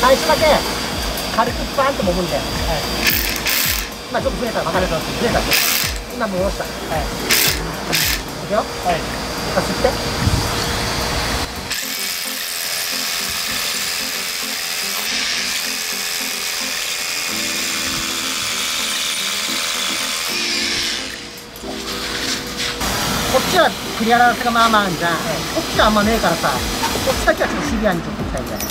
最初だけ軽くバーンと揉むんで、今ちょっと増えたら分かると増えた今戻した。いくよ。吸って。こっちはクリアランスがまあまああんじゃん、こっちはあんまねえからさ、こっちだけはちょっとシビアにちょっといきたいんだよね。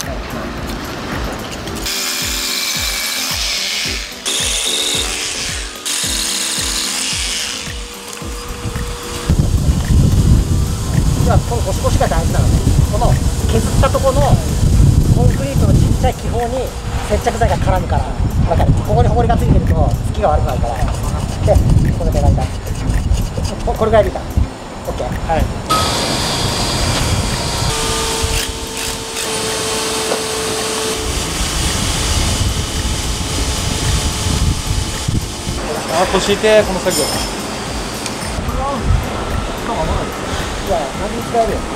ではこのゴシゴシが大事なのね。この削ったところのコンクリートのちっちゃい気泡に接着剤が絡むから分かる。ここにホコリがついてるとつきが悪くなるから。でこれぐらいだ。これぐらいでいいか。オッケー。はい。 腰痛この作業。 いや、何に使えるよ。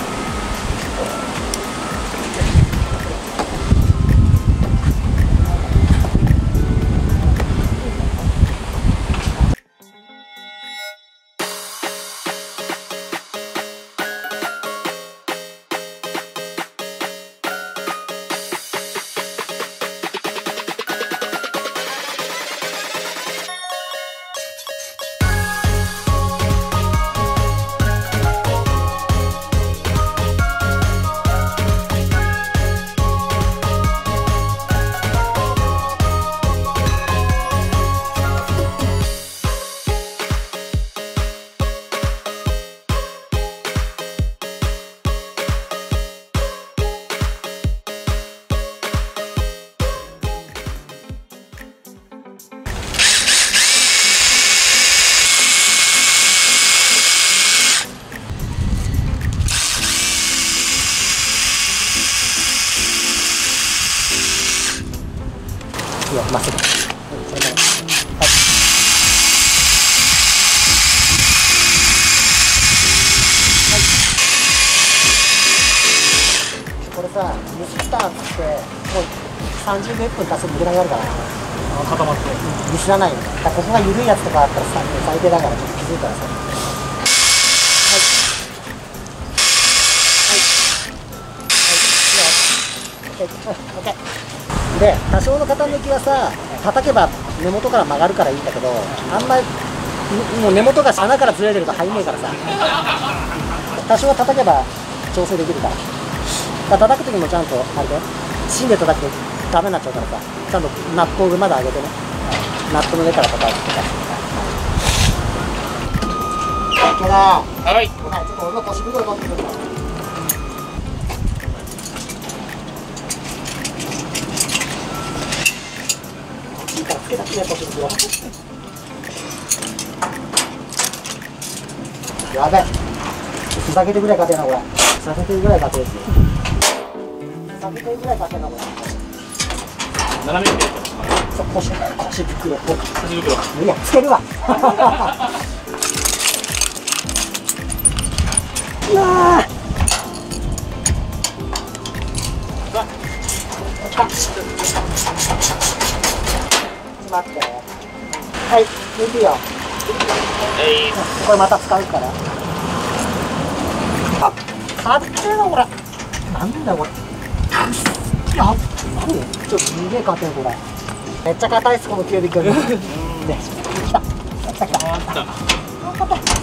まっすぐ。それも。はい。これさ、ミスったっつって、もう30秒1分経つと抜けなくなるから。 固まって。 ミスらないよ。だからここが緩いやつとかあったらさ、最低だからちょっと気づいたらさ。はい。はい。はい。オッケー。で、多少の傾きはさ、叩けば根元から曲がるからいいんだけど、あんまりもう根元が穴からずれてると入んねえからさ、多少は叩けば調整できるから。叩く時もちゃんとあれで芯で叩くとダメになっちゃうからさ、ちゃんとナットを上まで上げてね、ナットの上から叩くとか。OK だ。はい。ちょっと俺の腰袋取ってくるから。つけたきれい腰袋。やべえ。ふざけてぐらい勝てんなこれ。ふざけてぐらい勝てる。ふざけてぐらい勝てんなこれ。 斜めに。 そう腰袋。腰袋。いやつけるわ。うわー。待って。はい、抜くよ。これまた使うから。あ、かっけえなこれ。なんだよこれ。やっばい。ちょっとすげえ硬いこれ。めっちゃ硬いっすこのキュービック。で、来た。来た来た。硬い。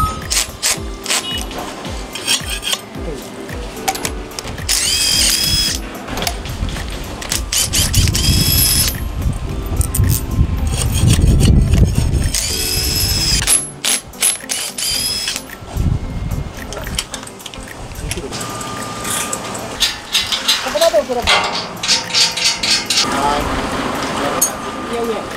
ここまで送れば。はい。いやいや。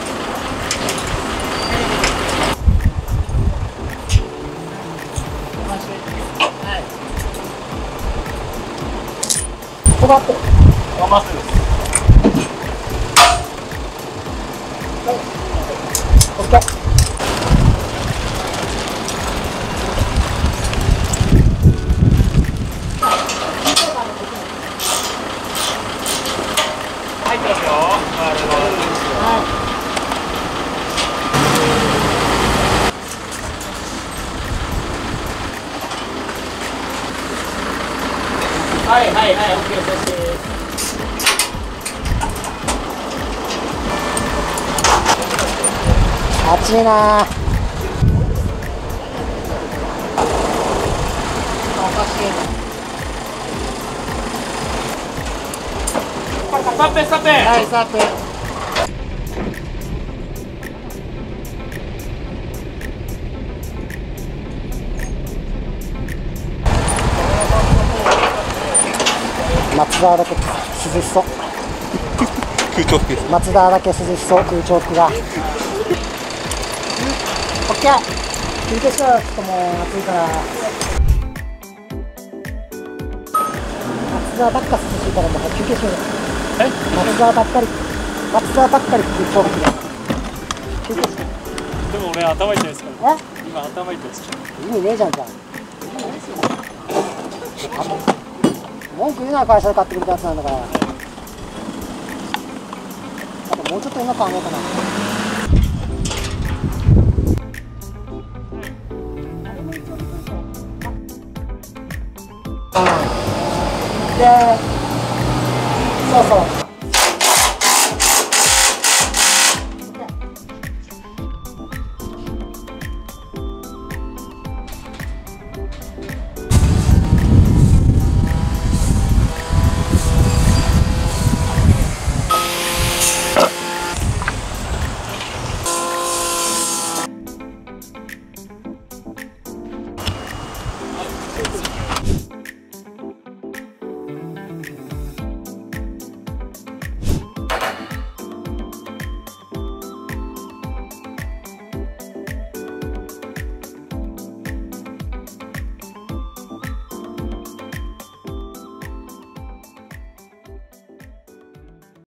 ここまってる。 まっすぐです。 はい。オッケー。 ますよ。 はいはいはい、OK です。暑いな。おかしい。 スタッペスタッペ。 はい、スタッペ。松沢だけ涼しそう。 空調服。 松田だけ涼しそう空調服が。オッケー。休憩しろよ。ちょっともう暑いから。松田ばっか涼しいからもう休憩しようよ。松田ばっかり空調服で。休憩しよでも俺頭痛いですから。 う。 今頭痛いです。 意味ねえじゃんじゃん。文句言うな、会社で買ってくれたやつなんだから。あともうちょっと今考えたな。で、そうそう。